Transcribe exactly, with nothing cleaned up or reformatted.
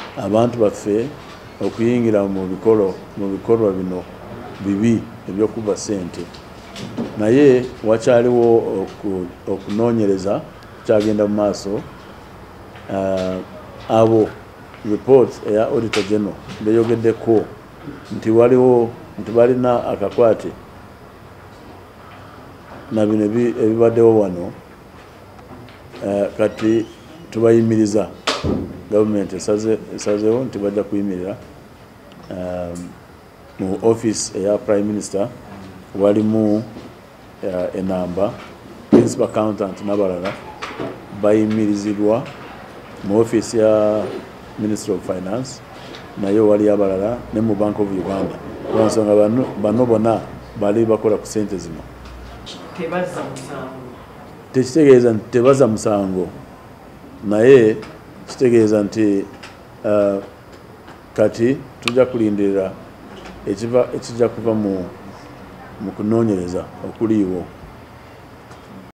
abantu baffe okuyingira mu bikolo mu bikolwa bino bibi ebyokuba ssente naye wakyaliwo okunoonyereza kyagenda mu maaso uh, abo report eya auditor general beyogeddeko nti waliwo nti balina akakwate na bino ebibaddewo wano uh, kati tubayimiriza gavumenti esazeewo nti bajja kuyimirira um, mu office eya prime minister walimu uh, enamba principal accountant n'abalala bayimirizibwa mu office ya Ministry of Finance naye wali abalala ne mu Bank of Uganda lwansonga bano bano bonna bali bakola ku sente zino tebaza musango tekitegeeza nti tebaza musango naye kitegeeza nti uh, kati tujja kulindirira ekiva ekijja kuva mu mu kunoonyereza okuliiwo